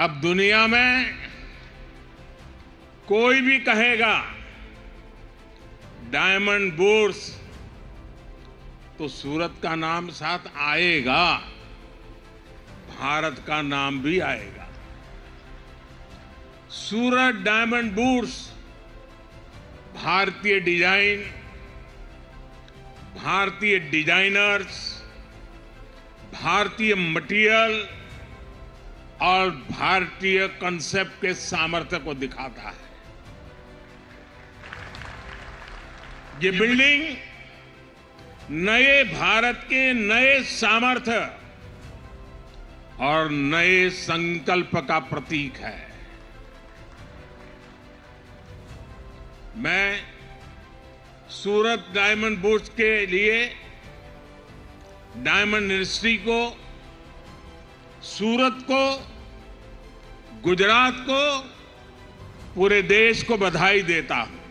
अब दुनिया में कोई भी कहेगा डायमंड बुर्स तो सूरत का नाम साथ आएगा, भारत का नाम भी आएगा। सूरत डायमंड बुर्स भारतीय डिजाइन, भारतीय डिजाइनर्स, भारतीय मटेरियल और भारतीय कंसेप्ट के सामर्थ्य को दिखाता है। ये बिल्डिंग नए भारत के नए सामर्थ्य और नए संकल्प का प्रतीक है। मैं सूरत डायमंड बुर्स के लिए डायमंड इंडस्ट्री को, सूरत को, गुजरात को, पूरे देश को बधाई देता हूं।